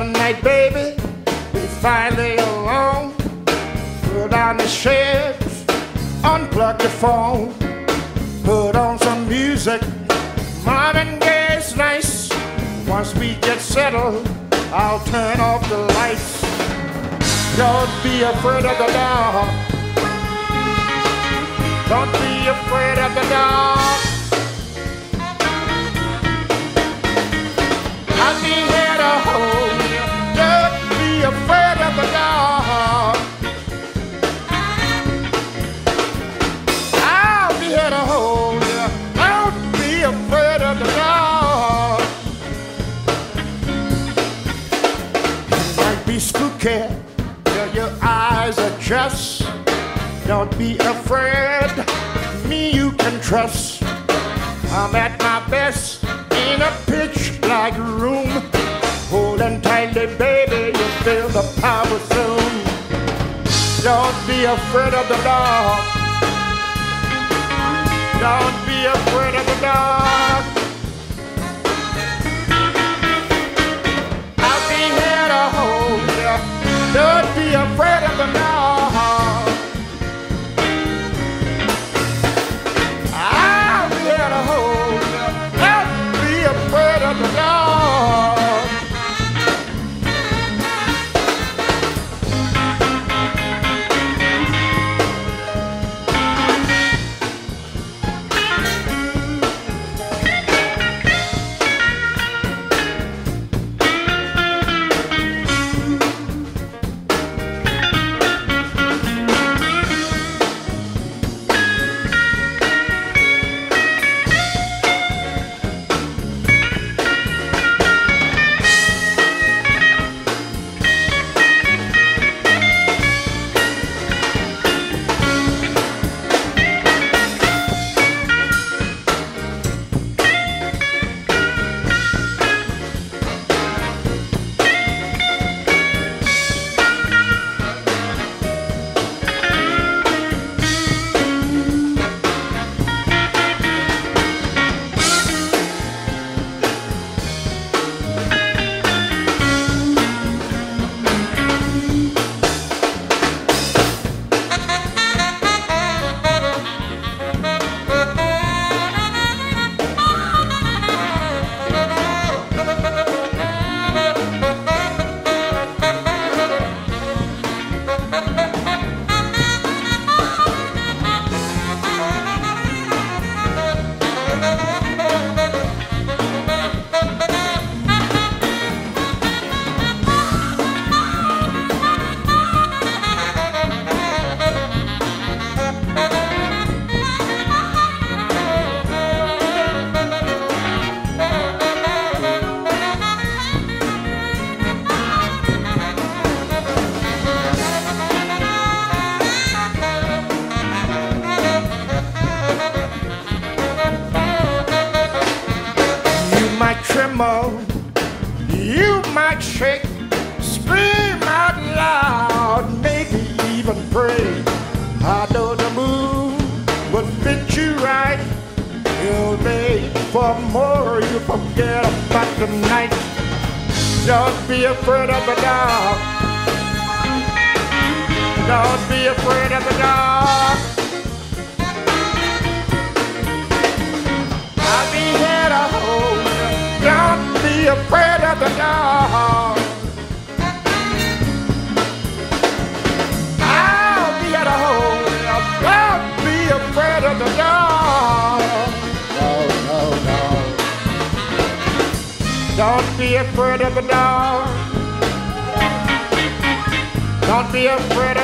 One night, baby, we finally alone. Put down the shades, unplug the phone, put on some music. Marvin Gaye's nice. Once we get settled, I'll turn off the lights. Don't be afraid of the dark. Don't be afraid of the dark. I'll be here to hold you. Don't be afraid of the dark. I'll be here to hold you. Don't be afraid of the dark. It might be spooky till your eyes adjust. Don't be afraid, me you can trust. I'm at my best in a pitch-black room. Holding tightly, baby, you'll feel the power soon. Don't be afraid of the dark. Don't be afraid of the dark. I'll be here to hold you. Don't be afraid of the dark. I'll be here to hold you. Don't be afraid of the dark. You might shake, scream out loud, maybe even pray. I know the moon would fit you right. You'll wait for more, you forget about the night. Don't be afraid of the dark. Don't be afraid of the dark. I'll be here to hold you. Don't be afraid of the dark. I'll be here to hold you. Don't be afraid of the dark. No, no, no. Don't be afraid of the dark. Don't be afraid